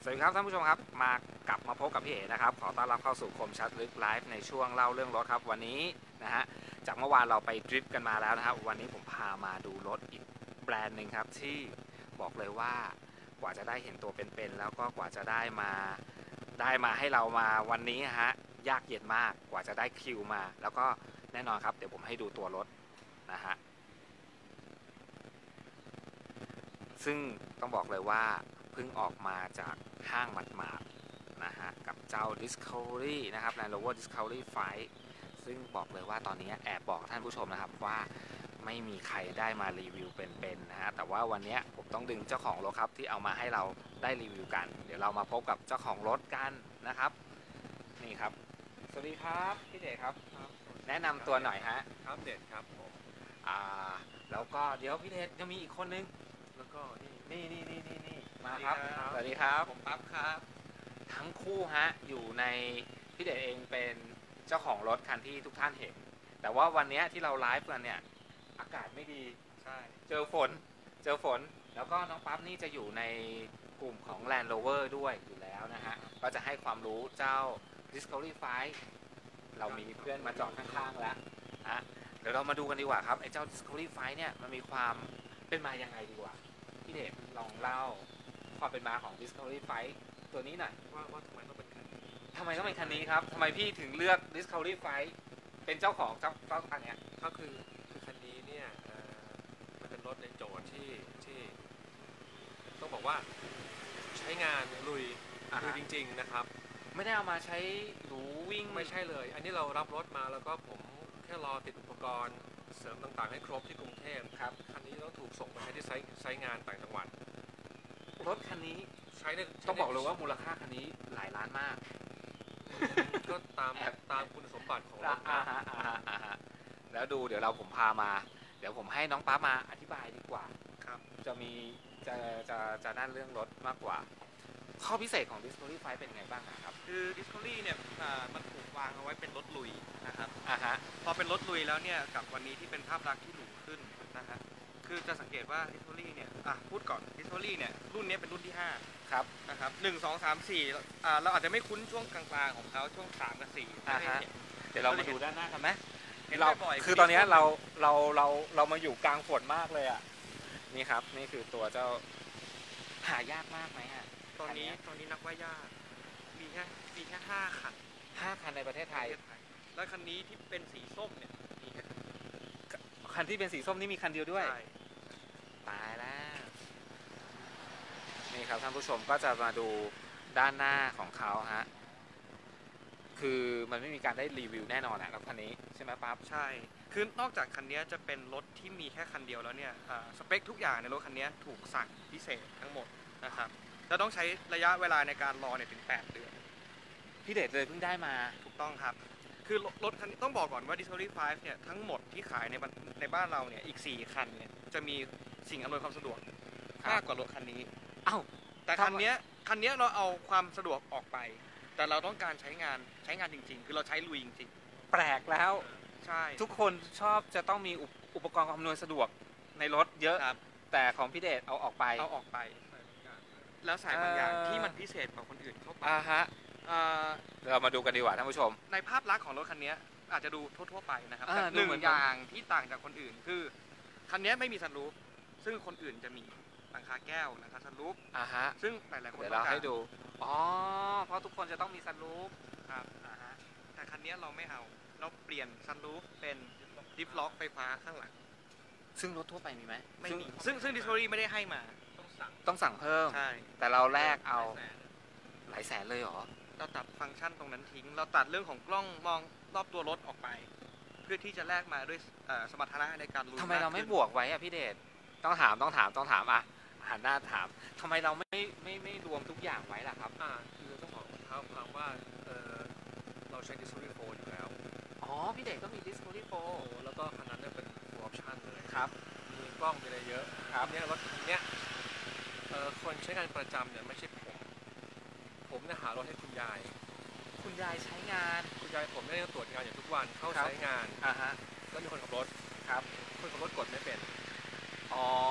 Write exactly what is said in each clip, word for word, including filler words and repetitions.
วัสดีครับท่านผู้ชมครับมากลับมาพบกับพี่เอ๋นะครับขอต้อนรับเข้าสู่คมชัดลึกไลฟ์ในช่วงเล่าเรื่องรถครับวันนี้นะฮะจากเมื่อวานเราไปดริฟต์กันมาแล้วนะครับวันนี้ผมพามาดูรถอีกแบรนด์หนึ่งครับที่บอกเลยว่ากว่าจะได้เห็นตัวเป็นๆแล้วก็กว่าจะได้มาได้มาให้เรามาวันนี้ฮะยากเย็นมากกว่าจะได้คิวมาแล้วก็แน่นอนครับเดี๋ยวผมให้ดูตัวรถนะฮะซึ่งต้องบอกเลยว่าเพิ่งออกมาจากห้างหมาดๆนะฮะกับเจ้า Discovery นะครับ Land Rover Discovery ไฟว์ ซึ่งบอกเลยว่าตอนนี้แอบบอกท่านผู้ชมนะครับว่าไม่มีใครได้มารีวิวเป็นๆนะฮะแต่ว่าวันนี้ผมต้องดึงเจ้าของรถครับที่เอามาให้เราได้รีวิวกันเดี๋ยวเรามาพบกับเจ้าของรถกันนะครับนี่ครับสวัสดีครับพี่เดชครับแนะนำตัวหน่อยฮะครับเดชครับผมอ่าแล้วก็เดี๋ยวพี่เดชยังมีอีกคนนึงแล้วก็นี่นี่นี่นี่นี่มาครับสวัสดีครับผมปั๊บครับทั้งคู่ฮะอยู่ในพี่เดชเองเป็นเจ้าของรถคันที่ทุกท่านเห็นแต่ว่าวันนี้ที่เราไลฟ์กันเนี่ยอากาศไม่ดีใช่เจอฝนเจอฝนแล้วก็น้องปั๊บนี่จะอยู่ในกลุ่มของ Land Rover ด้วยอยู่แล้วนะฮะก็จะให้ความรู้เจ้า Discovery ไฟว์ เรามีเพื่อนมาจอดข้างๆแล้วฮะเดี๋ยวเรามาดูกันดีกว่าครับไอ้เจ้า Discovery ไฟว์ เนี่ยมันมีความเป็นมายังไงดีกว่าพี่เดชลองเล่าความเป็นมาของ Discovery ไฟว์ ตัวนี้หน่อยว่าว่าทำไมต้องเป็นคันนี้ทำไมต้องเป็นคันนี้ครับทำไมพี่ถึงเลือก Discovery ไฟว์ เป็นเจ้าของเจ้าเจ้าคันนี้ก็คือคือคันนี้เนี่ยมันเป็นรถในโจทย์ที่ที่ต้องบอกว่าใช้งานลุยลุยจริงๆนะครับไม่ได้เอามาใช้หรูวิ่งไม่ใช่เลยอันนี้เรารับรถมาแล้วก็ผมแค่รอติดอุปกรณ์เสริมต่างๆให้ครบที่กรุงเทพครับคันนี้ต้องถูกส่งไปใช้ที่ไซต์ไซต์งานต่างจังหวัดรถคันนี้ใช้ในต้องบอกเลยว่ามูลค่าคันนี้หลายล้านมากก็ตามตามคุณสมบัติของรถแล้วดูเดี๋ยวเราผมพามาเดี๋ยวผมให้น้องป๊ามาอธิบายดีกว่าครับจะมีจะจะจะนั่นเรื่องรถมากกว่าข้อพิเศษของ Discovery ไฟว์ เป็นไงบ้างครับคือ Discovery เนี่ยมันถูกวางเอาไว้เป็นรถลุยนะครับอ่าฮะพอเป็นรถลุยแล้วเนี่ยกับวันนี้ที่เป็นภาพลักษณ์ที่หรูขึ้นนะฮะคือจะสังเกตว่า Discovery เนี่ยอ่ะพูดก่อน Discovery เนี่ยรุ่นนี้เป็นรุ่นที่ห้าครับนะครับหนึ่ง สอง สาม สี่อ่าเราอาจจะไม่คุ้นช่วงกลางๆของเขาช่วงสามกับสี่อ่าฮะเดี๋ยวเรามาดูด้านหน้ากันไหมเราคือตอนนี้เราเราเราเรามาอยู่กลางฝนมากเลยอ่ะนี่ครับนี่คือตัวเจ้าหายากมากไหมฮะตอนนี้ตอนนี้นักว่ายากมีแค่มีแค่ห้าคันห้าคันในประเทศไทยแล้วคันนี้ที่เป็นสีส้มเนี่ยมีแค่คันที่เป็นสีส้มนี่มีคันเดียวด้วยใช่ตายแล้วนี่ครับท่านผู้ชมก็จะมาดูด้านหน้าของเขาฮะคือมันไม่มีการได้รีวิวแน่นอนอะรถคันนี้ใช่ไหมปั๊บใช่คือนอกจากคันนี้จะเป็นรถที่มีแค่คันเดียวแล้วเนี่ยสเปคทุกอย่างในรถคันนี้ถูกสั่งพิเศษทั้งหมดนะครับจะต้องใช้ระยะเวลาในการรอเนี่ยถึงแปดเดือนพี่เดชเลยเพิ่งได้มาถูกต้องครับคือรถคันนี้ต้องบอกก่อนว่า Discovery ไฟว์ เนี่ยทั้งหมดที่ขายในในบ้านเราเนี่ยอีกสี่คันเนี่ยจะมีสิ่งอำนวยความสะดวกมากกว่ารถคันนี้อ้าวแต่คันนี้คันนี้เราเอาความสะดวกออกไปแต่เราต้องการใช้งานใช้งานจริงๆคือเราใช้ลุยจริงๆแปลกแล้วใช่ทุกคนชอบจะต้องมีอุปกรณ์อำนวยสะดวกในรถเยอะแต่ของพี่เดชเอาออกไปเอาออกไปแล้วใส่บางอย่างที่มันพิเศษกว่าคนอื่นเข้าไปอ่าฮะเรามาดูกันดีกว่าท่านผู้ชมในภาพลักษณ์ของรถคันนี้อาจจะดูทั่วๆไปนะครับแต่หนึ่งอย่างที่ต่างจากคนอื่นคือคันนี้ไม่มีซันรูฟซึ่งคนอื่นจะมีหลังคาแก้วหลังคาซันรูฟอ่าฮะซึ่งหลายๆคนเดี๋ยวเราให้ดูอ๋อเพราะทุกคนจะต้องมีซันรูฟครับอ่าฮะแต่คันนี้เราไม่เอาเราเปลี่ยนซันรูฟเป็นดิฟล็อกไฟฟ้าข้างหลังซึ่งรถทั่วไปมีไหมไม่มีซึ่งซึ่ง Discovery ไม่ได้ให้มาต้องสั่งต้องสั่งเพิ่มใช่แต่เราแลกเอาหลายแสนเลยเหรอเราตัดฟังก์ชันตรงนั้นทิ้งเราตัดเรื่องของกล้องมองรอบตัวรถออกไปเพื่อที่จะแลกมาด้วยสมรรถนะในการลุยทำไมเราไม่บวกไว้อะพี่เดชต้องถามต้องถามต้องถามอ่ะหันหน้าถามทำไมเราไม่ไม่ไม่รวมทุกอย่างไว้ล่ะครับอ่าคือต้องบอกเท้าความว่าเออเราใช้ Discovery โฟร์อยู่แล้วอ๋อพี่เดชก็มี Discovery โฟร์แล้วก็คันนั้นเป็น full option เลยครับมีกล้องมีอะไรเยอะครับเนี่ยรถคันนี้เออคนใช้งานประจำเนี่ยไม่ใช่ผมผมเนี่ยหารถให้คุณยายคุณยายใช้งานคุณยายผมเนี่ยตรวจงานอย่างทุกวันเข้าใช้งานอ่าฮะแล้วมีคนขับรถครับคนขับรถกดไม่เป็นอ๋อก็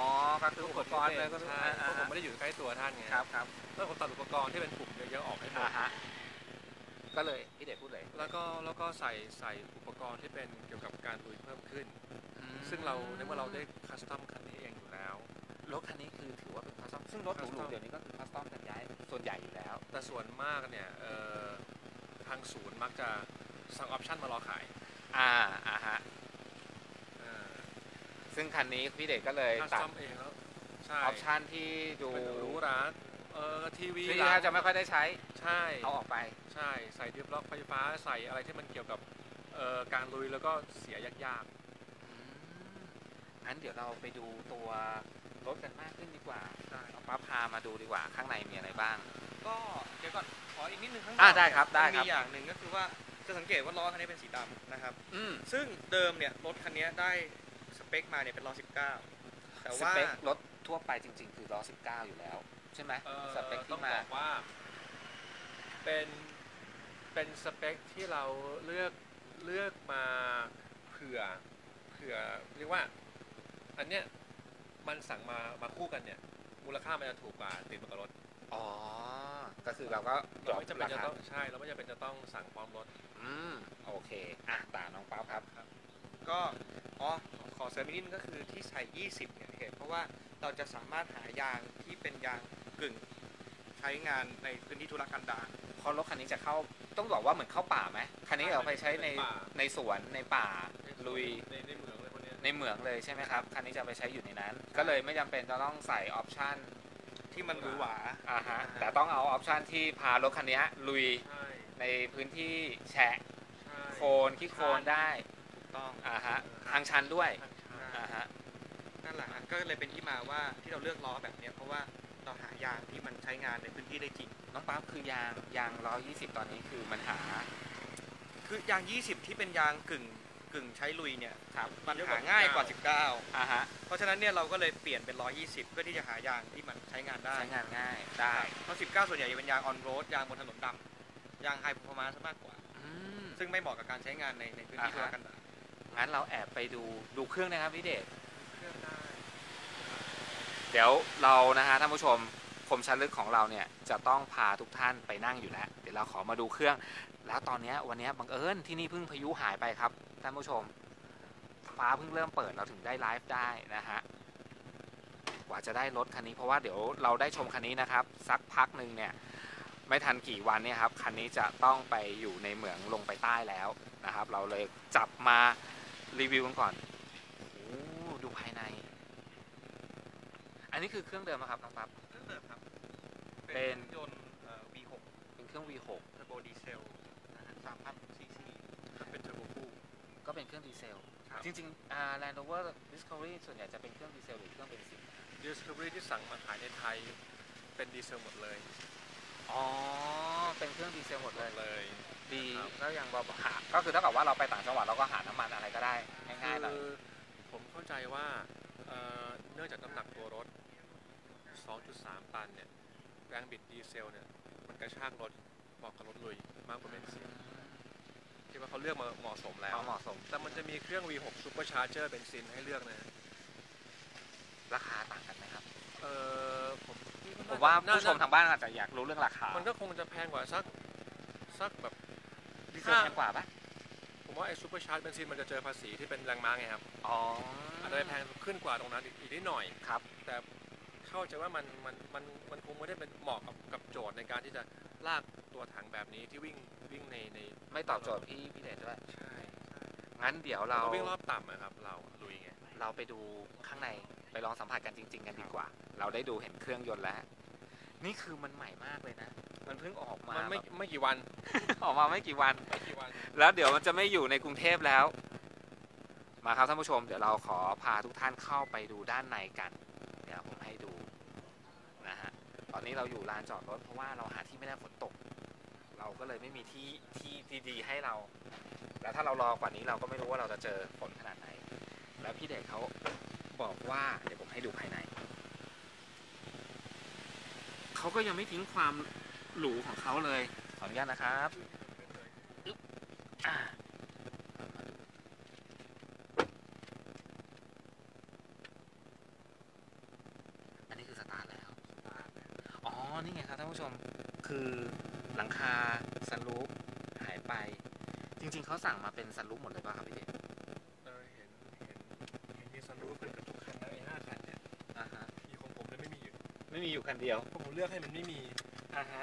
ก็คืออุปกรณ์เลยก็ใช่เพราะผมไม่ได้อยู่ใกล้ตัวท่านไงครับครับแล้วผมตัดอุปกรณ์ที่เป็นปุ่มเยอะๆออกให้หมดอ่าฮะก็เลยพี่เดชพูดเลยแล้วก็แล้วก็ใส่ใส่อุปกรณ์ที่เป็นเกี่ยวกับการลุยเพิ่มขึ้นอืมซึ่งเราในเมื่อเราได้คัสตอมคันนี้เองอยู่แล้วรถคันนี้คือถือว่าเป็นคัสตอมซึ่งรถหรูๆเดี๋ยวนี้ก็คือคัสตอมกันย้ายส่วนใหญ่อยู่แล้วแต่ส่วนมากเนี่ยเอ่อทางศูนย์มักจะสั่งออปชั่นมารอขายอ่าอ่าฮะเอ่อซึ่งคันนี้พี่เดชก็เลยคัสตัดตอมเองแล้วใช่ออปชันที่ดูเป็นหรูหราเอ่อทีวีที่แทบจะไม่ค่อยได้ใช้ใช่เอาออกไปใช่ใส่ดิฟล็อกไฟฟ้าใส่อะไรที่มันเกี่ยวกับเอ่อการลุยแล้วก็เสียยากงั้นเดี๋ยวเราไปดูตัวรถกันมากขึ้นดีกว่าๆได้เอาปั๊บพามาดูดีกว่าข้างในมีอะไรบ้างก็เดี๋ยวก่อนขออีกนิดนึงข้างนอ่าอกได้ครับได้มันครับมีอย่างหนึ่งก็คือว่าจะสังเกตว่าล้อคันนี้เป็นสีดำนะครับอืมซึ่งเดิมเนี่ยรถคันนี้ได้สเปคมาเนี่ยเป็นล้อสิบเก้าแต่สว่าเปครถทั่วไปจริง ๆ คือล้อสิบเก้าอยู่แล้ว ใช่ไหมเอ่อสเปคต้อที่งมาบอกว่าเป็นเป็นสเปคที่เราเลือกเลือกมาเผื่อเผื่อเรียกว่าอันเนี้ยมันสั่งมามาคู่กันเนี่ยมูลค่ามันจะถูกกว่าติดมากับรถอ๋อ ก็คือเราก็ดรเราอปไม่จำเป็นราจะคาต้องใช่เราไม่จำเป็นจะต้องสั่งพร้อมรถอืมโอเคอ่ะตามน้องปั๊บครับก็อ๋อขอเสริมอีกนิดนึงก็คือที่ใส่ยี่สิบเนี่ยเหตุเพราะว่าเราจะสามารถหายางที่เป็นยางกึ่งใช้งานในพื้นที่ธุรกันดารเพราะรถคันนี้จะเข้าต้องบอกว่าเหมือนเข้าป่าไหมคันนี้เราไปใช้ในในป่าในสวนในป่าลุยในในเมืองเลยคนเนี้ยในเหมืองเลยใช่ไหมครับคันนี้จะไปใช้อยู่ในนั้น ก็เลยไม่จำเป็นจะต้องใส่ออปชันที่มันหวือหวาอ่าฮะแต่ต้องเอาออปชันที่พารถคันนี้ลุยใช่ในพื้นที่แฉะใช่โคลนขี้โคลนได้ถูกต้องอ่าฮะทางชันด้วยใช่อ่าฮะนั่นแหละฮะก็เลยเป็นที่มาว่าที่เราเลือกล้อแบบเนี้ยเพราะว่าเราหายางที่มันใช้งานในพื้นที่ได้จริงน้องปั๊บคือยางยางร้อยยี่สิบตอนนี้คือมันหาคือยางยี่สิบที่เป็นยางกึ่งกึ่งใช้ลุยเนี่ยครับมันหาง่ายกว่าสิบเก้าอ่าฮะเพราะฉะนั้นเนี่ยเราก็เลยเปลี่ยนเป็นร้อยยี่สิบเพื่อที่จะหายางที่มันใช้งานได้ใช้งานง่ายได้เพราะสิบเก้าส่วนใหญ่จะเป็นยางออนโรดยางบนถนนดำยางไฮ p พ r มา n มากกว่าอืมซึ่งไม่เหมาะกับการใช้งานในในพื้นที่ธุรกันดารงั้นเราแอบไปดูดูเครื่องนะครับพี่เดชเครื่องได้เดี๋ยวเรานะฮะท่านผู้ชมคมชันลึกของเราเนี่ยจะต้องพาทุกท่านไปนั่งอยู่แล้วเดี๋ยวเราขอมาดูเครื่อง แล้วตอนนี้วันนี้บังเอิญที่นี่เพิ่งพายุหายไปครับท่านผู้ชมฟ้าเพิ่งเริ่มเปิดเราถึงได้ไลฟ์ได้นะฮะกว่าจะได้รถคันนี้เพราะว่าเดี๋ยวเราได้ชมคันนี้นะครับสักพักหนึ่งเนี่ยไม่ทันกี่วันเนี่ยครับคันนี้จะต้องไปอยู่ในเหมืองลงไปใต้แล้วนะครับ เราเลยจับมารีวิวกันก่อนโอ้ดูภายใน อันนี้คือเครื่องเดิมนะครับน้องปั๊บเครื่องเดิมครับเป็นยนต์ วี หกเป็นเครื่อง วี หกเทอร์โบดีเซลสามพันซีซีเป็นเทอร์โบคู่ก็เป็นเครื่องดีเซลครับจริงๆอ่า Land Rover Discovery ส่วนใหญ่จะเป็นเครื่องดีเซลหรือเครื่องเบนซิน Discovery ที่สั่งมาขายในไทยเป็นดีเซลหมดเลยอ๋อ เป็นเครื่องดีเซลหมดหมเลยดเลยดีครับก็ยังบอกหาก็คือเท่ากับว่าเราไปต่างจังหวัดเราก็หาน้ำมันอะไรก็ได้ง่ายๆหน่อยคือผมเข้าใจว่าเอ่อเนื่องจากน้ำหนักตัวรถ สองจุดสาม ตันเนี่ยแรงบิดดีเซลเนี่ยมันกระชากรถเหมาะกับรถลุยมากกว่าเบนซินที่ว่าเขาเลือกมาเหมาะสมแล้วเอาเหมาะสมแต่มันจะมีเครื่อง วี หก Supercharger เบนซินให้เลือกนะราคาต่างกันไหมครับเออผมผมว่าน่ผู้ชมทางบ้านอาจจะอยากรู้เรื่องราคามันก็คงจะแพงกว่าสักสักแบบดีเซลแพงกว่าปะผมว่าไอ้ซูเปอร์ชาร์จเบนซินมันจะเจอภาษีที่เป็นแรงม้าไงครับอ๋ออาจจะแพงขึ้นกว่าตรงนั้นอีกอีกนิดหน่อยครับแต่เข้าใจว่ามันมันมันมันคงไม่ได้เป็นเหมาะกับกับโจทย์ในการที่จะลากตัวถังแบบนี้ที่วิ่งวิ่งในในไม่ตอบโจทย์พี่พี่เดชด้วยใช่งั้นเดี๋ยวเราเราวิ่งรอบต่ำอะครับเราลุยไงเราไปดูข้างในไปลองสัมผัสกันจริง ๆ กันดีกว่า เราได้ดูเห็นเครื่องยนต์แล้ว นี่คือมันใหม่มากเลยนะ มันเพิ่งออกมามันไม่แบบไม่กี่วันออกมาไม่กี่วันไม่กี่วันแล้วเดี๋ยวมันจะไม่อยู่ในกรุงเทพแล้ว มาครับท่านผู้ชม เดี๋ยวเราขอพาทุกท่านเข้าไปดูด้านในกัน เดี๋ยวผมให้ดูนะฮะ ตอนนี้เราอยู่ลานจอดรถเพราะว่าเราหาที่ไม่ได้ฝนตก เราก็เลยไม่มีที่ที่ดีๆให้เรา แล้วถ้าเรารอกว่านี้เราก็ไม่รู้ว่าเราจะเจอฝนขนาดไหน แล้วพี่เด็กเขาบอกว่าเดี๋ยวผมให้ดูภายใน เขาก็ยังไม่ทิ้งความหรูของเขาเลย ขออนุญาตนะครับอึ๊บอ่าผู้ชมคือหลังคาซันรูฟหายไปจริงๆเขาสั่งมาเป็นซันรูฟหมดเลยป่ะครับพี่เดชเออเห็นเห็นเห็นมีซันรูฟเป็นกับทุกคันนะไอ้ห้าคันเนี่ยอ่าฮะมีของผมเนี่ยไม่มีอยู่ไม่มีอยู่คันเดียวเพราะผมเลือกให้มันไม่มีอ่าฮะ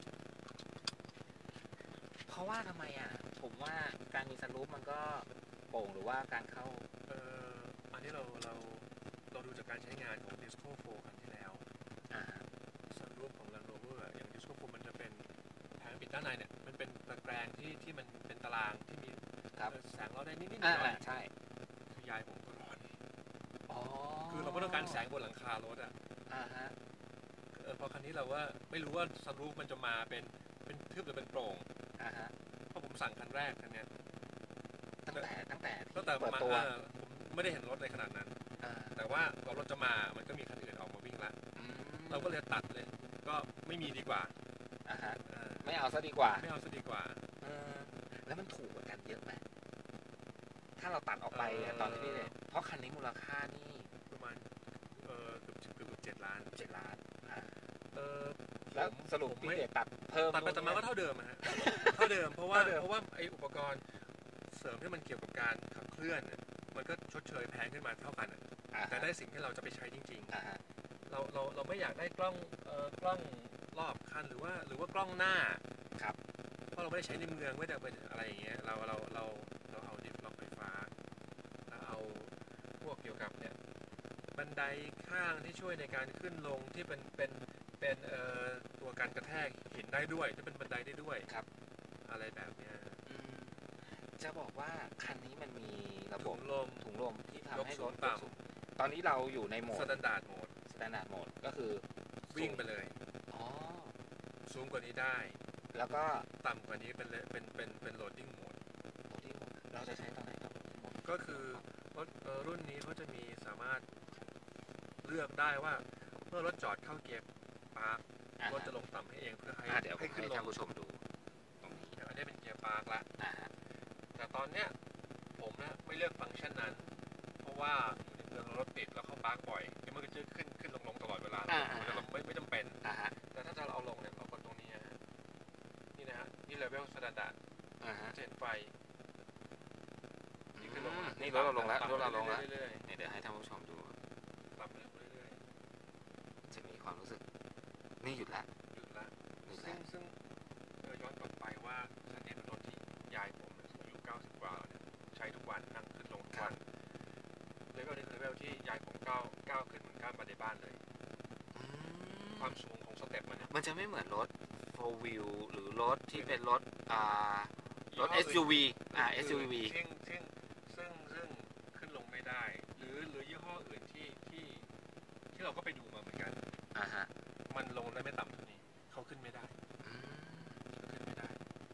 เพราะว่าทำไมอ่ะผมว่าการมีซันรูฟมันก็โป่งหรือว่าการเข้าเอออันนี้เราเราเราดูจากการใช้งานของ Disco โฟร์คันที่แล้วอ่าฮะซันรูฟของ Land Rover อะอย่าง Disco โฟร์มันจะเป็นแผงปิดด้านในเนี่ยมันเป็นตะแกรงที่ที่มันเป็นตารางที่มีครับเอ่อแสงเราได้นิดนิดหอ่าน่อยใช่ๆคือยายผมก็ร้อนอ๋อคือเราไม่ต้องการแสงบนหลังคารถอ่ะอ่าฮะเออพอคันนี้เราว่าไม่รู้ว่าซันรูฟมันจะมาเป็นเป็นทึบหรือเป็นโปร่งอ่าฮะเพราะผมสั่งคันแรกคันเนี้ยตั้งแต่ตั้งแต่ตั้ที่งแต่ปเปิระดมาณตัวเออผมไม่ได้เห็นรถในขนาดนั้นอ่าแต่ว่าก่อนรถจะมามันก็มีคันอื่นออกมาวิ่งละอืมเราก็เลยตัดเลย ก็ไม่มีดีกว่าอ่าฮะเออไม่เอาซะดีกว่าไม่เอาซะดีกว่าเออแล้วมันถูกกว่ากันเยอะไหมถ้าเราตัดออกไปอะตอนที่พี่เดชเพราะคันนี้มูลค่านี่ประมาณเออเกือบเกือบเจ็ดล้านเจ็ดล้านอ่าเออแล้วผมสรุปผมพี่ไม่เดชตัดเพิ่มตัดไปตัดมาก็เท่าเดิมอะฮะ เท่าเดิมเพราะว่าเท่าเดิมเพราะว่าไออุปกรณ์เสริมที่มันเกี่ยวกับการขับเคลื่อนเนี่ยมันก็ชดเชยแพงขึ้นมาเท่ากันอะอ่าแต่ได้สิ่งที่เราจะไปใช้จริงอ่าฮะๆ เราเราเราไม่อยากได้กล้องเอ่อกล้องรอบคันหรือว่าหรือว่ากล้องหน้าครับเพราะเราไม่ได้ใช้ในเมืองไม่ได้เป็นอะไรอย่างเงี้ยเราเราเราเราเอาดิฟล็อกไฟฟ้าแล้วเอาพวกเกี่ยวกับเนี่ยบันไดข้างที่ช่วยในการขึ้นลงที่เป็นเป็นเป็นเอ่อตัวการกระแทกหินได้ด้วยที่เป็นบันไดได้ด้วยครับอะไรแบบเนี้ยอืมจะบอกว่าคันนี้มันมีระบถุบงลมถุงลมที่ทำให้ยกสูรง ถต่ำยกสูงตอนนี้เราอยู่ในโหมสดแตนดาร์ดโหมดสแตนดาร์ดโหมดก็คือวิ่งไปเลยอ๋อสูงกว่านี้ได้แล้วก็ต่ำกว่านี้เป็นเลยเป็นเป็นเป็นโหลดดิ้งโหมดโหมดที่เราจะใช้ตอนไหนครับโหมดก็คือรถเอ่อรุ่นนี้เขาจะมีสามารถเลือกได้ว่าเมื่อรถจอดเข้าเกียร์ปาร์คอ่ารถจะลงต่ำให้เองเพื่อให้อ่าเดี๋ยวผมให้ขึ้นให้ลท่านงผู้ชมดูตรงนี้อันนี้เป็นเกียร์ปาร์คละอ่าฮะแต่ตอนเนี้ยผมนะไม่เลือกฟังก์ชันนั้น เพราะว่าอยู่ในเมืองรถติดแล้วเข้าปาร์คบ่อยเดี๋ยวมันก็จะขึ้นขึ้นลงลงตลอดเวลาอ่ามันจะลงไม่ไม่จำเป็นอ่าฮะแต่ถ้าจะเอาลงเนี่ยเรากดตรงนี้ฮะนี่นะฮะนี่เลเวลสแตนดาร์ดอ่าฮะจะเห็นไฟนี่ขึ้นลงอืมนี่รถเราลงแล้วรถเราลงแล้วเรื่อยเนี่ยเดี๋ยวให้ท่านผู้ชมดูๆปรับไปเรื่อยจะมีความรู้สึกนี่หยุดแล้วๆหยุดละหยุดซึ่แล้งวซึ่งเออย้อนกลับไปว่าคันนี้เป็นรถที่ยายผมเนี่ยอายุเก้าสิบกว่าแล้วเนี่ยใช้ทุกวันนั่งขึ้นลงทุกวันเลเวลนี้คือเลเวลที่ยายผมก้าวก้าวขึ้นเหมือนก้าวมาในบ้านเลยอืมความสูงของสเต็ปมันเนี่ยมันจะไม่เหมือนรถ four wheel หรือรถที่เป็นรถอ่ารถยี่ห้เอส ยู วี อ่าอื่นเอส ยู วีซึ่งซึ่งซึ่งซึ่งขึ้นลงไม่ได้ หรือหรือยี่ห้ออื่นที่ที่ที่เราก็ไปดูมาเหมือนกันอ่าฮะมันลงได้ไม่ต่ำเท่านี้เขาขึ้นไม่ได้อืมเขาขึ้นไม่ได้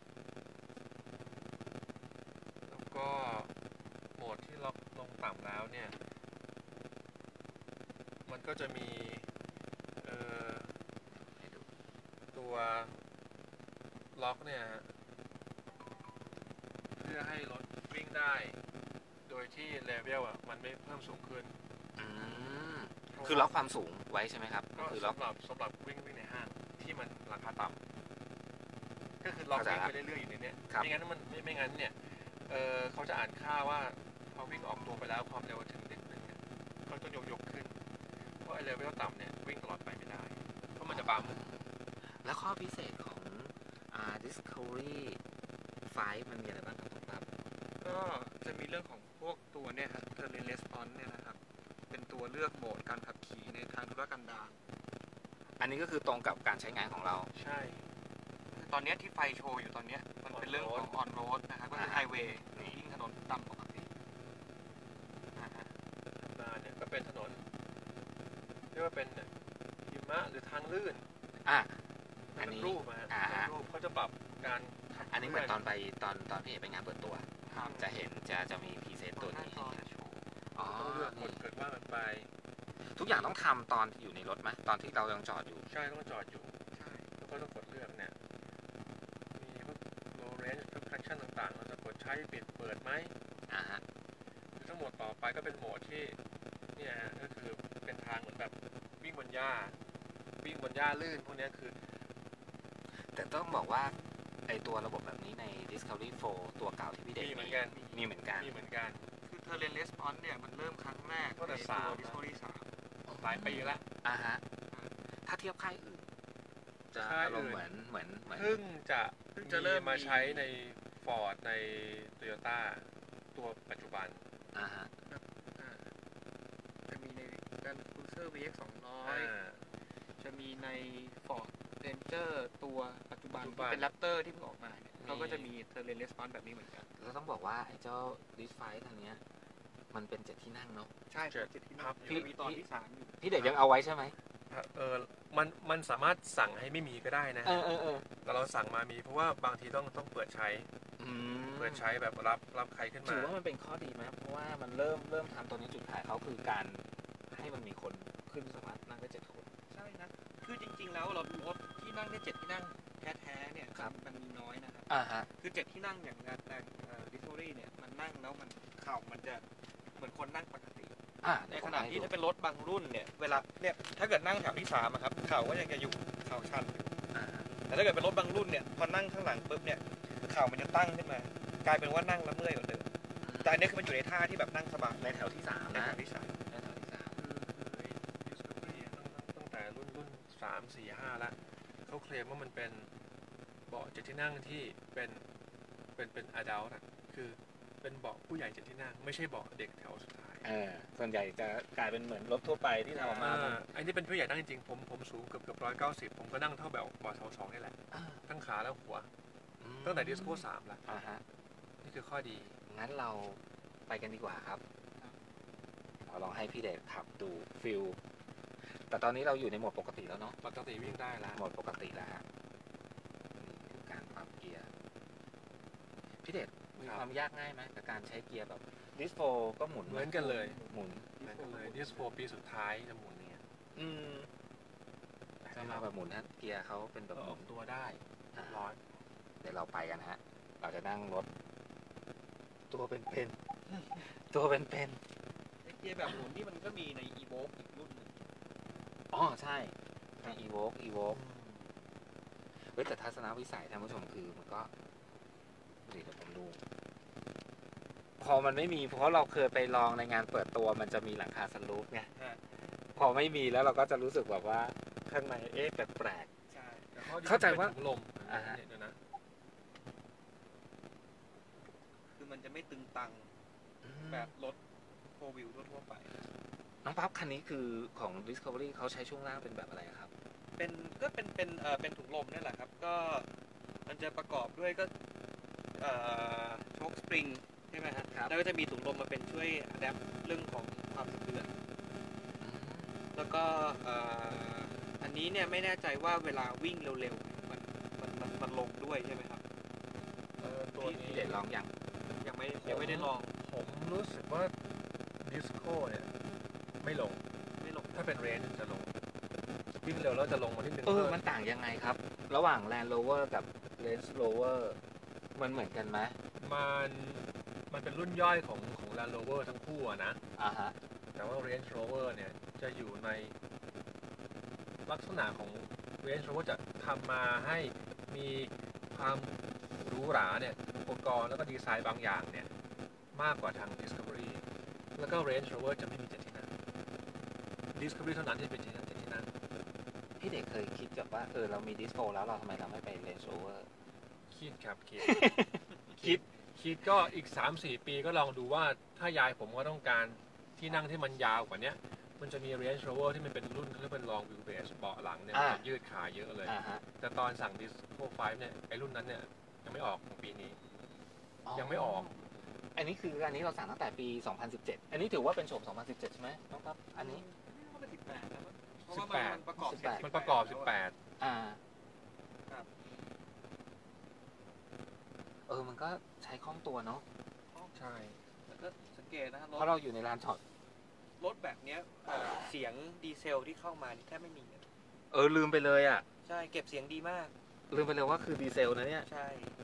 แล้วก็โหมดที่ล็อกลงต่ำแล้วเนี่ย มันก็จะมีเอ่อให้ดูตัวล็อกเนี่ยฮะเพื่อให้รถวิ่งได้ โดยที่เลเวลอ่ะมันไม่เพิ่มสูงขึ้นอืมคือล็อกความสูงไว้ใช่ไหมครับก็คือล็อกสำหรับสำหรับวิ่งวิ่งในห้างที่มันราคาต่ำก็คือล็อกเข้าใจวิ่งละไปเรื่อยๆอยู่ในเนี้ยครับไม่งั้นมันไม่ไม่งั้นเนี่ยเออเขาจะอ่านค่าว่าพอวิ่งออกตัวไปแล้วความเร็วถึงนิดนึงเนี่ยเขาต้องยกยกขึ้น เพราะไอ้เลเวลต่ำเนี่ยวิ่งตลอดไปไม่ได้ เพราะมันจะบัมแล้วข้อพิเศษของอ่า Discovery ไฟว์ มันมีอะไรบ้างครับผมครับก็จะมีเรื่องของพวกตัวเนี่ยครับ Terrain Response เนี่ยนะครับ เป็นตัวเลือกโหมดการขับขี่ในทางธุรกันดารอันนี้ก็คือตรงกับการใช้งานของเราใช่ตอนเนี้ยที่ไฟโชว์อยู่ตอนเนี้ยมันเป็นเรื่องของ on road นะครับก็คือไฮเวย์วิ่งถนนตามปกตินะฮะธรรมดาเนี่ยก็เป็นถนนเรียกว่าเป็นหิมะหรือทางลื่นอ่ะ อัอันนนี้นี้รูปอะฮะอ่าฮะเป็นรูปเขาจะปรับการขับอันนี้เหมือนคตลื่อนไปตอนตอนพี่เอกไปงานเปิดตัวครับจะเห็นจะจะมีพรีเซนต์ตัวนี้ อ๋อต้องเลือกกดนี่เกิดว่ามันไปทุกอย่างต้องทำตอนอยู่ในรถไหมตอนที่เรายังจอดอยู่ใช่ต้องจอดอยู่ แล้วก็ต้องกดเลือกเนี่ย มีพวก low range พวก traction ต่างๆ เราจะกดใช้ปิดเปิดไหมอ่าฮะคือทั้งหมดต่อไปก็เป็นโหมดที่เนี่ยฮะก็คือเป็นทางเหมือนแบบวิ่งบนหญ้า วิ่งบนหญ้าลื่นพวกเนี้ยคือแต่ต้องบอกว่าไอตัวระบบแบบนี้ใน Discovery โฟร์ ตัวเก่าที่พี่เด็กมีเหมือนกันมีเหมือนกันมีเหมือนกันคือเทอร์เรนเลสปอนเนี่ยมันเริ่มครั้งแรกตั้งแต่ในสามตัว Discovery สามหลายปีแล้วอ่าฮะ ถ้าเทียบค่ายอื่น จะค่ายอารมอื่ณ์นเหมือนเหมือนเหมือนเพิ่งจะเพิ่งจะเริ่มมามีใช้ใน Ford ใน Toyota ตัวปัจจุบันอ่าฮะอ่าจะมีในการ Cruiser วี เอ็กซ์ สองร้อยอ่าจะมีใน Ford Ranger ตัวปัจจุบันปัจจุบันที่เป็น Raptor ที่เพิ่งออกมาเนี่ยมีเขาก็จะมี Terrain Response แบบนี้เหมือนกันแล้วต้องบอกว่าไอ้เจ้า ดิสไฟท์ ทางเนี้ย มันเป็นเจ็ดที่นั่งเนาะใช่เจ็ดเจ็ดที่พันั่บงยังมีตอนที่สามอยู่พี่เด็กยังเอาไว้ใช่ไหมเออมันมันสามารถสั่งให้ไม่มีก็ได้นะเออเออเออแต่เราสั่งมามีเพราะว่าบางทีต้องต้องเปิดใช้อืมเปิดใช้แบบรับรับใครขึ้นถืมาอว่ามันเป็นข้อดีไหมเพราะว่ามันเริ่มเริ่มทำตัวนี้จุดขายเขาคือการให้มันมีคนขึ้นสามารถนั่งได้เจ็ดคนใช่นะ คือจริงๆ แล้วรถรถที่นั่งได้เจ็ดที่นั่งแท้ๆเนี่ยครับมันมีน้อยนะครับอ่าฮะคือเจ็ดที่นั่งอย่างงานแต่งดิสโทรี่เนี่ยมันนั่งแล้วมันเข่ามันจะเหมือนคนนั่งปกติอ่าในขณะที่ถ้าเป็นรถบางรุ่นเนี่ยเวลาเนี่ยถ้าเกิดนั่งแถวที่สามอะครับเข่าก็ยังจะอยู่เข่าชันอยู่อ่าแต่ถ้าเกิดเป็นรถบางรุ่นเนี่ยพอนั่งข้างหลังปุ๊บเนี่ยเข่ามันจะตั้งขึ้นมา กลายเป็นว่านั่งแล้วเมื่อยกว่าเดิมแต่อันนี้คือมันอยู่ในท่าที่แบบนั่งสบายในแถวที่สามในนะแถวที่สามในแถวที่สาม Discovery ตั้งตั้งแต่รุ่นรุ่นสามสี่ห้าละเขาเคลมว่ามันเป็นเบาะเจ็ดที่นั่งที่เป็นเป็นเป็น adult อะคือเป็นเบาะผู้ใหญ่เจ็ดที่นั่ง ไม่ใช่เบาะเด็กแถวสุดท้ายเออส่วนใหญ่จะกลายเป็นเหมือนรถทั่วไปที่ทำออกมาอ่าอันนี้เป็นผู้ใหญ่นั่งจริงๆผมผมสูงเกือบเกือบร้อยเก้าสิบผมก็นั่งเท่าแบบเบาะสองสองนี่แหละอ่าทั้งขาและหัวอืมตั้งแต่ดิสโก้สามละอ่าฮะนี่คือข้อดีงั้นเราไปกันดีกว่าครับ เราลองให้พี่เดชขับดูฟิลแต่ตอนนี้เราอยู่ในโหมดปกติแล้วเนาะปกติวิ่งได้แล้วโหมดปกติแล้วฮะนี่คือการปรับเกียร์พี่เดชมีความยากง่ายไหมกับการใช้เกียร์แบบดิสโฟก็หมุนเหมือนกันเลยหมุนเหมือนกันเลยดิสโฟปีสุดท้ายจะหมุนเนี่ยอืมจะมาแบบหมุนนะเกียร์เขาเป็นแบบก็หอมุอน กตัวได้เรียบร้อยเดี๋ยวเราไปกันฮะ เราจะนั่งรถ ตัวเป็นๆตัวเป็นไอ้เกียร์แบบหมุนนี่มันก็มีใน Evoque อีกรุ่นหนึงๆอ๋อใช่ใน Evoque Evoque เฮ้ยแต่ทัศนวิสัยท่านผู้ชมคือมันก็เดี๋ยวผมดู พอมันไม่มีเพราะเราเคยไปลองในงานเปิดตัวมันจะมีหลังคาสลูปไงฮะพอไม่มีแล้วเราก็จะรู้สึกแบบว่าข้างในเอ๊ะแปลกใช่แต่ข้อดีเข้าใจว่าเป็นถุงลมอ่าฮะเนี่ยเดี๋ยวนะคือมันจะไม่ตึงตังๆอืมแบบรถโฟร์วิวทั่วๆไปน้องปั๊บคันนี้คือของ Discovery เขาใช้ช่วงล่างเป็นแบบอะไรครับเป็นก็เป็นเป็นเอ่อเป็นถุงลมนี่แหละครับ ก็มันจะประกอบด้วยก็เอ่อโชคสปริงใช่ไหมฮะครับแล้วก็จะมีถุงลมมาเป็นช่วยอัดแอปเรื่องของความสะเทือน แล้วก็เอ่ออันนี้เนี่ยไม่แน่ใจว่าเวลาวิ่งเร็วๆมันมันมันมันลงด้วยใช่ไหมครับเออตัวพี่นี้พี่เดชลองยังยังไม่ยังไม่ได้ลองผมรู้สึกว่าดิสโก้เนี่ยไม่ลงไม่ลงถ้าเป็นเรนจะลงวิ่งเร็วแล้วจะลงมานิดนึงเออเพิ่มมันต่างยังไงครับ ระหว่าง Land Rover กับ Range Rover มันเหมือนกันไหมมันมันเป็นรุ่นย่อยของของ Land Rover ทั้งคู่อะนะอ่าฮะแต่ว่า Range Rover เนี่ยจะอยู่ในลักษณะของ Range Rover จะทำมาให้มีความหรูหราเนี่ยอุปกรณ์แล้วก็ดีไซน์บางอย่างเนี่ยมากกว่าทาง Discovery แล้วก็ Range Rover จะไม่มีเจ็ดที่นั่ง Discovery เท่านั้นที่เป็นเจ็ดที่นั่งเจ็ดที่นั่งพี่เด็กเคยคิดแบบว่าเออเรามี Disco แล้วเราทำไมเราไม่ไป Range Rover คิดครับคิดคิดคิดก็อีก สามสี่ ปีก็ลองดูว่าถ้ายายผมก็ต้องการที่นั่งที่มันยาวกว่านี้มันจะมี Range Rover ที่มันเป็นรุ่นที่เป็น long wheelbase เบาะหลังเนี่ยอ่าจะยืดขาเยอะเลยอ่าฮะแต่ตอนสั่ง Disco ไฟว์เนี่ยไอรุ่นนั้นเนี่ยยังไม่ออกของปีนี้ ยังไม่ออกอันนี้คืออันนี้เราสั่งตั้งแต่ปี สองพันสิบเจ็ด อันนี้ถือว่าเป็นโฉม สองพันสิบเจ็ด ใช่ไหมน้องครับ อันนี้ก็เป็นสิบแปดแล้วมั้งเพราะสิว่าบแปมันดมันประกอบเสร็จสิบแปดมันประกอบ สิบแปดอ่าครับเออ มันก็ใช้คล่องตัวเนาะใช่แล้วก็สังเกตนะฮะรเพราะถเราอยู่ในลานจอดรถแบบเนี้ยเอ่อเสียงดีเซลที่เข้ามานี่แทบไม่มีเลยเออ ลืมไปเลยอ่ะใช่เก็บเสียงดีมากลืมไปเลยว่าคือดีเซลนะเนี่ยใช่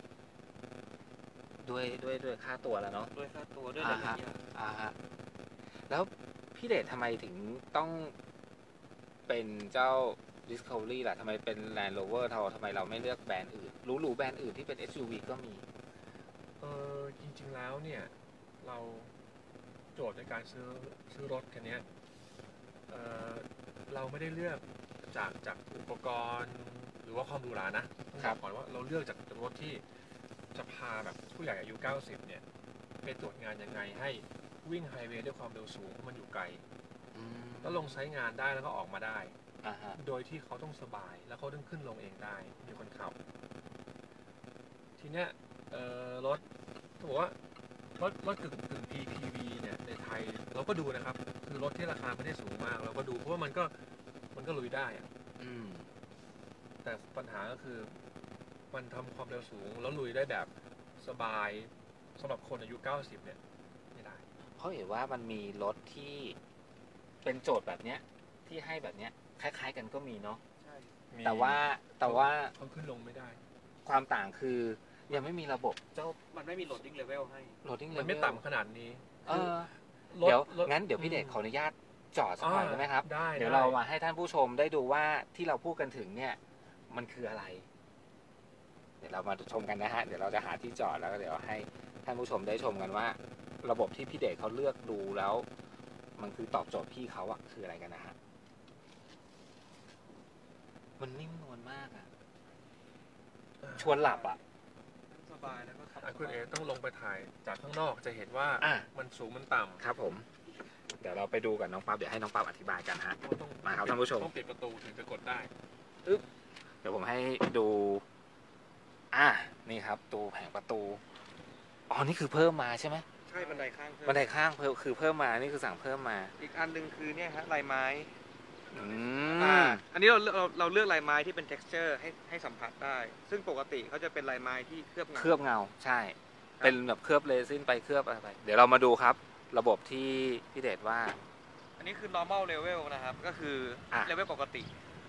ด้วยด้วยด้วยค่าตัวแล้วเนาะด้วยค่าตัวด้วยหลายๆอย่างอ่าฮะ แล้วพี่เดชทำไมถึงต้องเป็นเจ้า Discovery ล่ะทำไมเป็น Land Rover เราทำไมเราไม่เลือกแบรนด์อื่นหรูๆแบรนด์อื่นที่เป็น เอส ยู วี ก็มีเออจริงๆแล้วเนี่ยเราโจทย์ในการซื้อซื้อรถคันนี้เออเราไม่ได้เลือกจากจากอุปกรณ์หรือว่าความหรูหรานะต้องบอกก่อนว่าเราเลือกจากรถที่จะพาแบบผู้ใหญ่อายุเก้าสิบเนี่ยไปตรวจงานยังไงให้วิ่งไฮเวย์ด้วยความเร็วสูงเพราะมันอยู่ไกลแล้วลงใช้งานได้แล้วก็ออกมาได้โดยที่เขาต้องสบายแล้วเขาต้องขึ้นลงเองได้มีคนขับทีเนี้ยรถต้องบอกว่ารถรถกึ่งกึ่ง พี พี วี เนี่ยในไทยเราก็ดูนะครับคือรถที่ราคาไม่ได้สูงมากเราก็ดูเพราะว่ามันก็มันก็ลุยได้อะแต่ปัญหาก็คือมันทำความเร็วสูงแล้วลุยได้แบบสบายสำหรับคนอายุเก้าสิบเนี่ยไม่ได้เพราะเห็นว่ามันมีรถที่เป็นโจทย์แบบเนี้ยที่ให้แบบเนี้ยคล้ายๆกันก็มีเนาะใช่แต่ว่าแต่ว่าเขาขึ้นลงไม่ได้ความต่างคือยังไม่มีระบบเจ้ามันไม่มีโหลดดิ้งเลเวลให้โหลดดิ้งเลเวลมันไม่ต่ำขนาดนี้เออเดี๋ยวงั้นเดี๋ยวพี่เดชขออนุญาตจอดสักหน่อยได้ไหมครับเดี๋ยวเรามาให้ท่านผู้ชมได้ดูว่าที่เราพูดกันถึงเนี่ยมันคืออะไรเดี๋ยวเรามาชมกันนะฮะเดี๋ยวเราจะหาที่จอดแล้วก็เดี๋ยวให้ท่านผู้ชมได้ชมกันว่าระบบที่พี่เดชเขาเลือกดูแล้วมันคือตอบโจทย์พี่เขาอะคืออะไรกันนะฮะมันนิ่มนวลมากอะชวนหลับอะสบายแล้วก็ขับคุณเอต้องลงไปถ่ายจากข้างนอกจะเห็นว่ามันสูงมันต่ำครับผมเดี๋ยวเราไปดูกับน้องปั๊บเดี๋ยวให้น้องปั๊บอธิบายกันฮะมาครับท่านผู้ชมต้องปิดประตูถึงจะกดได้อึ๊บเดี๋ยวผมให้ดูอ่ะนี่ครับตูแผงประตูอ๋อนี่คือเพิ่มมาใช่ไหมใช่บันไดข้างบันไดข้างเพิ่มคือเพิ่มมานี่คือสั่งเพิ่มมาอีกอันหนึ่งคือเนี่ยฮะลายไม้อืมอันนี้เราเราเราเลือกลายไม้ที่เป็น texture ให้ให้สัมผัสได้ซึ่งปกติเขาจะเป็นลายไม้ที่เคลือบเงาเคลือบเงาใช่เป็นแบบเคลือบเรซินไปเคลือบอะไรไปเดี๋ยวเรามาดูครับระบบที่พี่เดชว่าอันนี้คือ normal level นะครับก็คือ level ปกติ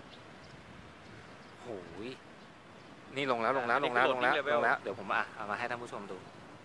โหยนี่ลงแล้วลงแล้วลงแล้วลงแล้วลงแล้วเดี๋ยวผมอ่ะเอามาให้ท่านผู้ชมดู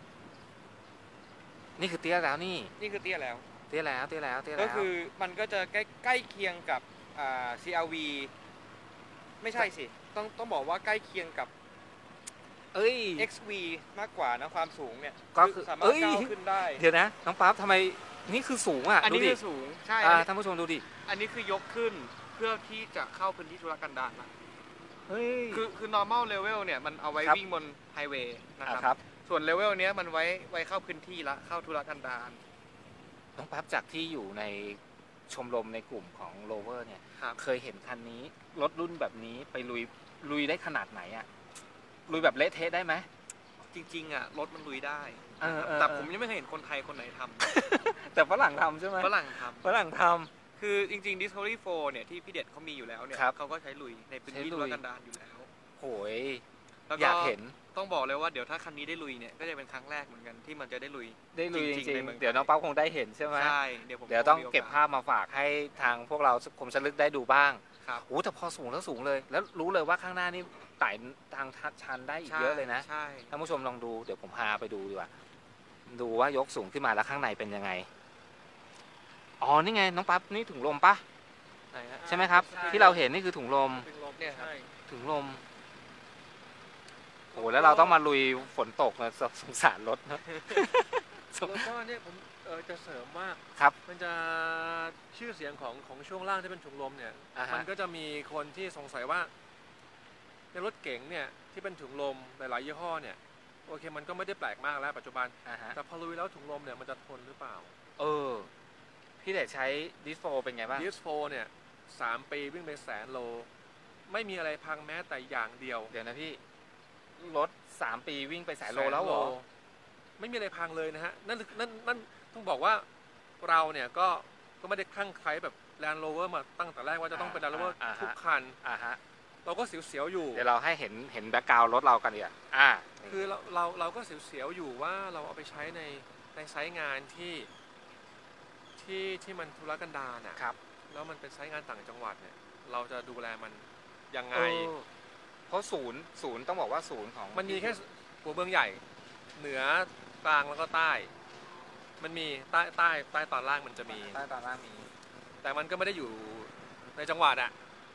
นี่คือเตี้ยแล้วนี่นี่คือเตี้ยแล้วเตี้ยแล้วเตี้ยแล้วเตี้ยแล้วก็คือมันก็จะใกล้ใกล้เคียงกับอ่า ซี อาร์ วี ไม่ใช่สิต้องต้องบอกว่าใกล้เคียงกับเอ้ยเอ็กซ์ วี มากกว่านะความสูงเนี่ยก็คือสามารถก้าวขึ้นได้เดี๋ยวนะน้องปั๊บทำไมนี่คือสูงอ่ะอันนี้คือสูงใช่ท่านผู้ชมดูดิอันนี้คือยกขึ้นเพื่อที่จะเข้าพื้นที่ธุรกันดารนะเฮ้ยคือคือ normal level เนี่ยมันเอาไว้วิ่งบนไฮเวย์นะครับส่วนเลเวลเนี้ยมันไว้ไว้เข้าพื้นที่ละเข้าธุรกันดารน้องปั๊บจากที่อยู่ในชมรมในกลุ่มของโรเวอร์เนี่ยเคยเห็นคันนี้รถรุ่นแบบนี้ไปลุยลุยได้ขนาดไหนอ่ะลุยแบบเละเทะได้ไหมจริงๆอ่ะรถมันลุยได้แต่ผมยังไม่เคยเห็นคนไทยคนไหนทำแต่ฝรั่งทำใช่ไหมฝรั่งทำฝรั่งทำคือจริงๆ Discovery โฟร์เนี่ยที่พี่เด็ดเขามีอยู่แล้วเนี่ยเขาก็ใช้ลุยในพื้นที่ธุรกันดารอยู่แล้วโหยอยากเห็นต้องบอกเลยว่าเดี๋ยวถ้าคันนี้ได้ลุยเนี่ยก็จะเป็นครั้งแรกเหมือนกันที่มันจะได้ลุยได้ลุยจริงๆเดี๋ยวน้องปั๊บคงได้เห็นใช่ไหมใช่เดี๋ยวผมเดี๋ยวต้องเก็บภาพมาฝากให้ทางพวกเราคมชลึกได้ดูบ้างครับโอ้แต่พอสูงแล้วสูงเลยแล้วรู้เลยว่าข้างหน้านี่ไต่ทางชันได้อีกเยอะเลยนะใช่ท่านผู้ชมลองดูเดี๋ยวผมพาไปดูดีกว่าดูว่ายกสูงขึ้นมาแล้วข้างในเป็นยังไงอ๋อนี่ไงน้องปั๊บนี่ถุงลมปะใช่ไหมครับที่เราเห็นนี่คือถุงลมถุงลมโอ้แล้วเราต้องมาลุยฝนตกนะสงสารรถนะแล้วก็เนี่ยผมเออจะเสริมว่าครับมันจะชื่อเสียงของของช่วงล่างที่เป็นถุงลมเนี่ยมันก็จะมีคนที่สงสัยว่าในรถเก๋งเนี่ยที่เป็นถุงลมหลายๆยี่ห้อเนี่ยโอเคมันก็ไม่ได้แปลกมากแล้วปัจจุบันแต่พอลุยแล้วถุงลมเนี่ยมันจะทนหรือเปล่าเออพี่เดชใช้ดิสโฟเป็นไงบ้างดิสโฟเนี่ยสามปีวิ่งไปแสนโลไม่มีอะไรพังแม้แต่อย่างเดียวเดี๋ยวนะพี่รถสามปีวิ่งไปแสนโลแล้วเหรอไม่มีอะไรพังเลยนะฮะนั่นนั่นนั่นต้องบอกว่าเราเนี่ยก็ก็ไม่ได้คลั่งไคล้แบบ Land Rover มาตั้งแต่แรกว่าจะต้องเป็น Land Rover ทุกคันอ่าฮะเราก็เสียวๆอยู่เดี๋ยวเราให้เห็นเห็นแบ็คกราวด์รถเรากันดีอ่ะอ่าคือเราเราเราก็เสียวๆอยู่ว่าเราเอาไปใช้ในในไซต์งานที่ที่ที่มันธุรกันดารนะครับแล้วมันเป็นไซต์งานต่างจังหวัดเนี่ยเราจะดูแลมันยังไงเพราะศูนย์ศูนย์ต้องบอกว่าศูนย์ของมันมีแค่หัวเมืองใหญ่เหนือกลางแล้วก็ใต้มันมีใต้ใต้ใต้ตอนล่างมันจะมีใต้ตอนล่างมีแต่มันก็ไม่ได้อยู่ในจังหวัดอ่ะ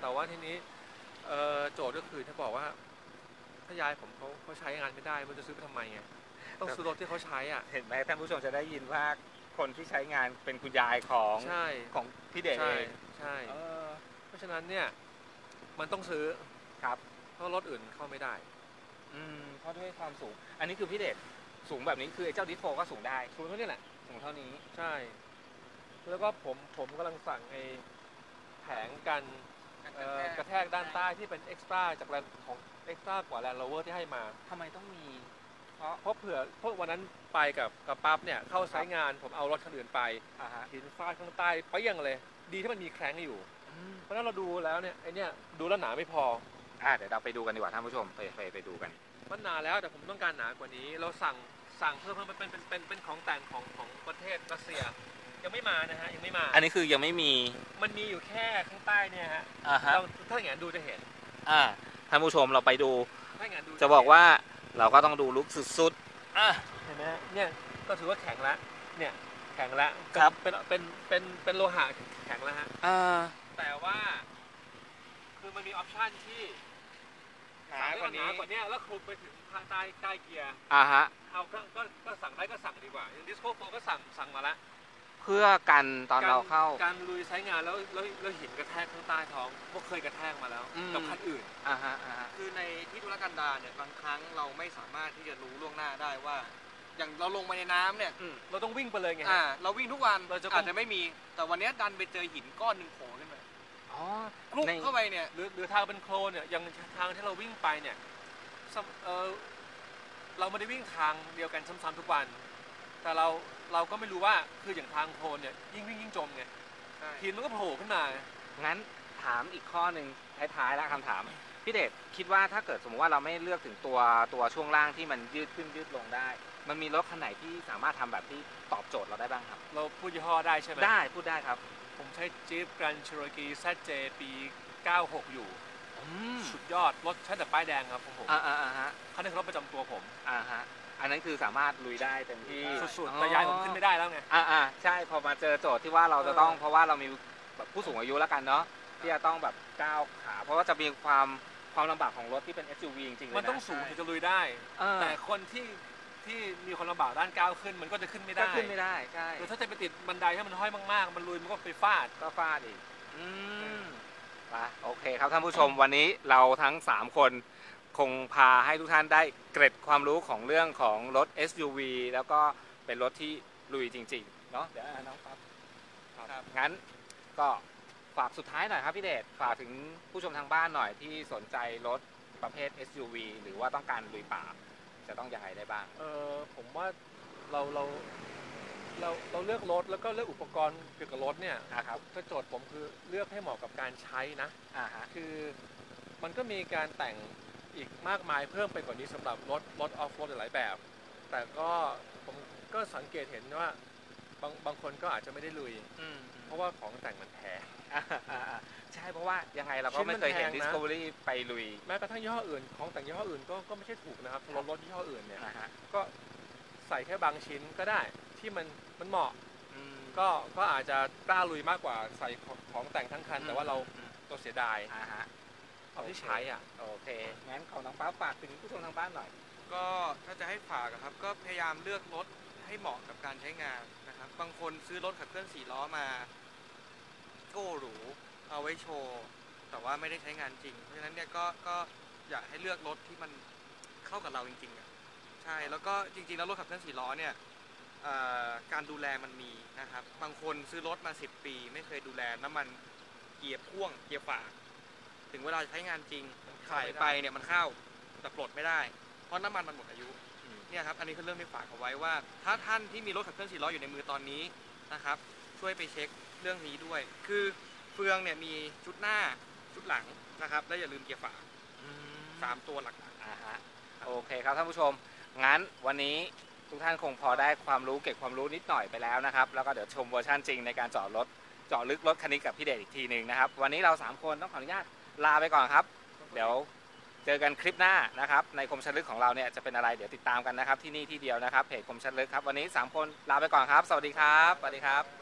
แต่ว่าทีนี้เอ่อโจทย์ก็คือถ้าบอกว่าถ้ายายผมเขาเขาใช้งานไม่ได้มันจะซื้อไปทำไมไงต้องซื้อรถที่เขาใช้อ่ะเห็นไหมท่านผู้ชมจะได้ยินว่าคนที่ใช้งานเป็นคุณยายของใช่ของพี่เดชใช่เองใช่เออเพราะฉะนั้นเนี่ยมันต้องซื้อครับเพราะรถอื่นเข้าไม่ได้อืมเพราะด้วยความสูง อันนี้คือพี่เดชสูงแบบนี้คือไอ้เจ้าดิสโฟก็สูงได้สูงเท่านี้แหละสูงเท่านี้ใช่ แล้วก็ผมผมกำลังสั่งไอ้แผงกันเอ่อกระแทกด้านใต้ที่เป็นเอ็กซ์ตร้าจากแลนของเอ็กซ์ตร้ากว่าแลนด์โรเวอร์ที่ให้มาทำไมต้องมี เพราะเพราะเผื่อเพราะวันนั้นไปกับกับปั๊บเนี่ยเข้าใช้งานผมเอารถคันอื่นไปอ่าฮะหินฟาดข้างใต้ไปยังเลย ดีที่มันมีแคร้งอยู่อืมเพราะฉะนั้นเราดูแล้วเนี่ยไอเนี่ยดูแล้วหนาไม่พออ่าเดี๋ยวเราไปดูกันดีกว่าท่านผู้ชมไปไปไปดูกันมันหนาแล้วแต่ผมต้องการหนากว่านี้ เราสั่งสั่งเพิ่มเพิ่มเป็นเป็นเป็นเป็นของแต่งของของประเทศรัสเซีย ยังไม่มานะฮะยังไม่มาอันนี้คือยังไม่มีมันมีอยู่แค่ข้างใต้เนี่ยฮะอ่าฮะเราถ้าอย่างนั้นดูจะเห็นอ่าท่านผู้ชมเราไปดูถ้าอย่างนั้นดูจะบอกว่าเราก็ต้องดูลุกสุดๆอ่ะเห็นไหมฮะเนี่ยก็ถือว่าแข็งแล้วเนี่ยแข็งแล้วครับเป็นเป็นเป็นเป็นโลหะแข็งแล้วฮะอ่าแต่ว่าคือมันมีออปชันที่หนากว่านี้หนากว่านี้แล้วคลุมไปถึงข้างใต้ใต้เกียร์อ่าฮะเอาก็ก็ก็สั่งได้ก็สั่งดีกว่าอย่างดิสโก้โฟก็สั่งสั่งมาแล้วเพื่อกันตอนเราเข้าการลุยใช้งานแล้วแล้วแล้วหินกระแทกข้างใต้ท้องพวกเคยกระแทกมาแล้วอืมกับคันอื่นอ่าฮะอ่าฮะคือในที่ธุรกันดารเนี่ยบางครั้งเราไม่สามารถที่จะรู้ล่วงหน้าได้ว่า อย่างเราลงไปในน้ำเนี่ยเราต้องวิ่งไปเลยไงฮะอ่าเราวิ่งทุกวันเราจะอาจจะไม่มี แต่วันนี้ดันไปเจอหินก้อนหนึ่งโผล่ขึ้นมาอ๋อคลุกในเข้าไปเนี่ยหรือหรือทางเป็นโคลนเนี่ยอย่างทางที่เราวิ่งไปเนี่ยซ้ำเออเราไม่ได้วิ่งทางเดียวกันซ้ำๆทุกวัน แต่เราเราก็ไม่รู้ว่าคืออย่างทางโคลนเนี่ยยิ่งวิ่งยิ่งจมไงใช่หินมันก็โผล่ขึ้นมางั้นถามอีกข้อหนึ่งท้ายๆแล้วคำถาม พี่เดชคิดว่าถ้าเกิดสมมติว่าเราไม่เลือกถึงตัวตัวช่วงล่างที่มันยืดขึ้นยืดลงได้ มันมีรถคันไหนที่สามารถทำแบบที่ตอบโจทย์เราได้บ้างครับเราพูดยี่ห้อได้ใช่ไหมได้พูดได้ครับผมใช้ Jeep Grand Cherokee แซด เจ ปี เก้าหก อยู่อืมสุดยอด รถใช้แต่ป้ายแดงครับของผมอ่าอ่าอ่าฮะคันนี้คือรถประจำตัวผมอ่าฮะอันนั้นคือสามารถลุยได้เต็มที่สุดๆแต่ยายผมขึ้นไม่ได้แล้วไงอ่าอ่าใช่พอมาเจอโจทย์ที่ว่าเราจะต้องเออเพราะว่าเรามีแบบผู้สูงอายุแล้วกันเนาะที่จะต้องแบบก้าวขา เพราะว่าจะมีความความลำบากของรถที่เป็น เอส ยู วี จริงๆเลยนะมันต้องสูงถึงจะลุยได้เออแต่คนที่ที่มีความลำบากด้านก้าวขึ้นมันก็จะขึ้นไม่ก็ได้ขึ้นไม่ได้ใช่หรือถ้าจะไปติดบันไดให้มันห้อยมากๆ มันลุยมันก็ไปฟาดก็ฟาดอีกอืมไปโอเคครับท่านผู้ชมวันนี้เราทั้งสามคนคงพาให้ทุกท่านได้เกร็ดความรู้ของเรื่องของรถ เอส ยู วี แล้วก็เป็นรถที่ลุยจริงๆเนาะเดี๋ยวอ่ะน้องปั๊บครับงั้นก็ฝากสุดท้ายหน่อยครับพี่เดชฝากถึงผู้ชมทางบ้านหน่อยที่สนใจรถประเภท เอส ยู วี หรือว่าต้องการลุยป่าจะต้องยังไงได้บ้างเออผมว่าเราเราเราเราเลือกรถแล้วก็เลือกอุปกรณ์เกี่ยวกับรถเนี่ยนะครับก็โจทย์ผมคือเลือกให้เหมาะกับการใช้นะอ่าฮะคือมันก็มีการแต่งอีกมากมายเพิ่มไปกว่านี้สำหรับรถรถออฟโรดหลายแบบ แต่ก็ผมก็สังเกตเห็นว่าบางบางคนก็อาจจะไม่ได้ลุยอืมเพราะว่าของแต่งมันแพงอ่าอ่าอ่าใช่เพราะว่ายังไงเราชิ้ก็นมันไม่เคยเห็นแพงนะ Discovery ไปลุยแม้กระทั่งยี่ห้ออื่นของแต่งยี่ห้ออื่นก็ก็ไม่ใช่ถูกนะครับรถรถยี่ห้ออื่นเนี่ยอ่าฮะก็ใส่แค่บางชิ้นก็ได้ที่มันมันเหมาะอืมก็ก็อาจจะกล้าลุยมากกว่าใส่ของของแต่งทั้งคัน แต่ว่าเราอืมเราเสียดายอ่าฮะเอาที่ใช้อ่ะโอเคงั้นขอน้องฟ้าฝากถึงผู้ชมทางบ้านหน่อยก็ถ้าจะให้ฝากอะครับก็พยายามเลือกรถให้เหมาะกับการใช้งานนะครับบางคนซื้อรถขับเคลื่อนสี่ล้อมาโก้หรูเอาไว้โชว์แต่ว่าไม่ได้ใช้งานจริง เพราะฉะนั้นเนี่ยก็ก็อยากให้เลือกรถที่มันเข้ากับเราจริงๆอะใช่แล้วก็จริงๆแล้วรถขับเคลื่อนสี่ล้อเนี่ยเอ่อการดูแลมันมีนะครับบางคนซื้อรถมาสิบปีไม่เคยดูแลน้ำมันเกียร์พ่วงเกียร์ฝากถึงเวลาใช้งานจริงขายไปเนี่ยมันเข้าแต่ปลดไม่ได้ เพราะน้ำมันมันหมดอายุ เนี่ยครับ อันนี้คือเรื่องที่ฝากเอาไว้ว่า ถ้าท่านที่มีรถขับเคลื่อนสี่ล้ออยู่ในมือตอนนี้นะครับ ช่วยไปเช็คเรื่องนี้ด้วย คือเฟืองเนี่ยมีชุดหน้าชุดหลังนะครับ และอย่าลืมเกียร์ฝาสามตัวหลักอ่าฮะโอเคครับท่านผู้ชมงั้นวันนี้ทุกท่านคงพอได้ความรู้เก็บความรู้นิดหน่อยไปแล้วนะครับแล้วก็เดี๋ยวชมเวอร์ชันจริงในการเจาะรถเจาะลึกรถคันนี้กับพี่เดชอีกทีหนึ่งนะครับวันนี้เราสามคนต้องขออนุญาตลาไปก่อนครับ เดี๋ยวเจอกันคลิปหน้านะครับในคมชัดลึกของเราเนี่ยจะเป็นอะไรเดี๋ยวติดตามกันนะครับที่นี่ที่เดียวนะครับเพจคมชัดลึกครับวันนี้สามคนลาไปก่อนครับสวัสดีครับสวัสดีครับ